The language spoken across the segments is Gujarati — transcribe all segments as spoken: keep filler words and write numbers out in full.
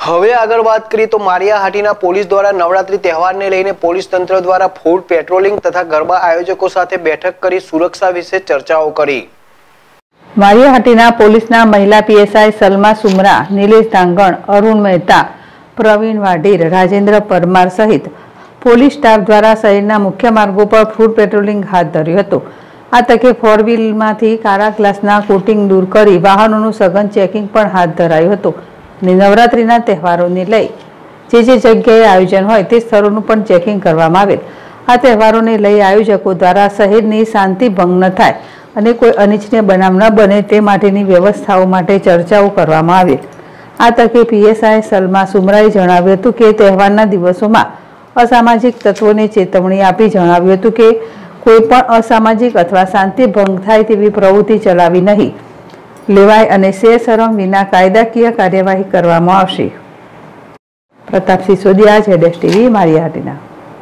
હવે આગળ વાત કરીએ તો માળિયાહાટીના પોલીસ દ્વારા નવરાત્રી તહેવારને લઈને પોલીસ તંત્ર દ્વારા ફૂડ પેટ્રોલિંગ તથા ગરબા આયોજકો સાથે બેઠક કરી સુરક્ષા વિશે ચર્ચાઓ કરી। માળિયાહાટીના પોલીસના મહિલા પીએસઆઈ સલમા સુમરા, નિલેશ ધાંગણ, અરુણ મહેતા, પ્રવીણ વાઢીર, રાજેન્દ્ર પરમાર સહિત પોલીસ સ્ટાફ દ્વારા શહેરના મુખ્ય માર્ગો પર ફૂડ પેટ્રોલિંગ હાથ ધર્યું હતું। આ તકે ફોર વ્હીલમાંથી કાળા ગ્લાસના કોટિંગ દૂર કરી વાહનોનું સઘન ચેકિંગ પણ હાથ ધરાયું હતું। નવરાત્રીના તહેવારોને લઈ જે જે જગ્યાએ આયોજન હોય તે સ્થળોનું પણ ચેકિંગ કરવામાં આવેલ। આ તહેવારોને લઈ આયોજકો દ્વારા શહેરની શાંતિ ભંગ ન થાય અને કોઈ અનિચ્છનીય બનાવ ન બને તે માટેની વ્યવસ્થાઓ માટે ચર્ચાઓ કરવામાં આવેલ। આ તકે પીએસઆઈ સલમા સુમરાએ જણાવ્યું હતું કે તહેવારના દિવસોમાં અસામાજિક તત્વોને ચેતવણી આપી જણાવ્યું હતું કે કોઈ પણ અસામાજિક અથવા શાંતિ ભંગ થાય તેવી પ્રવૃત્તિ ચલાવી નહીં લેવાય અને શેરશરમ વિના કાયદાકીય કાર્યવાહી કરવામાં આવશે। પ્રતાપ સિસોદિયા, જેડેશ ટીવી, માળિયાહાટીના।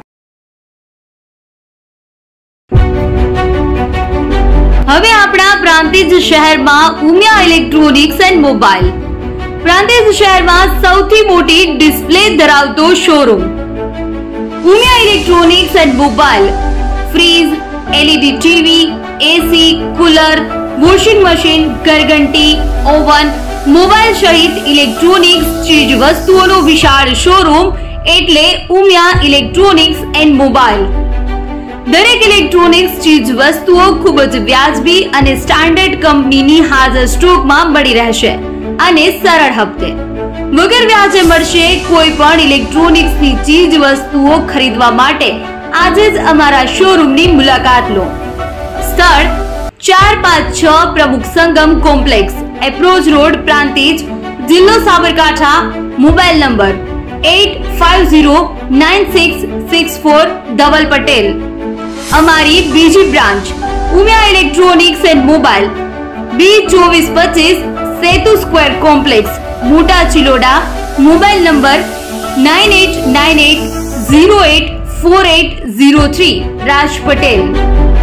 હવે આપણા પ્રાંતિજ શહેરમાં Umiya electronics and mobile Prantij શહેરમાં સૌથી મોટી ડિસ્પ્લે ધરાવતો showroom Umiya electronics and mobile fridge, LED TV, AC, cooler, washing machine, ઘરઘંટી, ઓવન, મોબાઈલ સહિત ઇલેક્ટ્રોનિક્સ ચીજ વસ્તુઓનો વિશાળ શોરૂમ એટલે ઉમિયા ઇલેક્ટ્રોનિક્સ એન્ડ મોબાઈલ। દરેક ઇલેક્ટ્રોનિક્સ ચીજ વસ્તુઓ ખૂબ જ વ્યાજબી અને સ્ટાન્ડર્ડ કંપનીની હાજર સ્ટોકમાં મળી રહેશે અને સરળ હપ્તે વગર વ્યાજે મળશે। કોઈ પણ ઇલેક્ટ્રોનિક્સની ચીજ વસ્તુઓ ખરીદવા માટે આજે જ અમારા શોરૂમની મુલાકાત લો। સ્થળ ચાર પાંચ છ Pramukh Sangam complex, approach road, Prantij, જિલ્લો Sabarkantha. Mobile number eight five zero nine six six four Dhaval Patel. અમારી બીજી branch Umiya electronics and mobile B ચોવીસ પચીસ Setu square complex, Mota Chiloda. Mobile number nine eight nine eight zero eight four eight zero three, Raj Patel.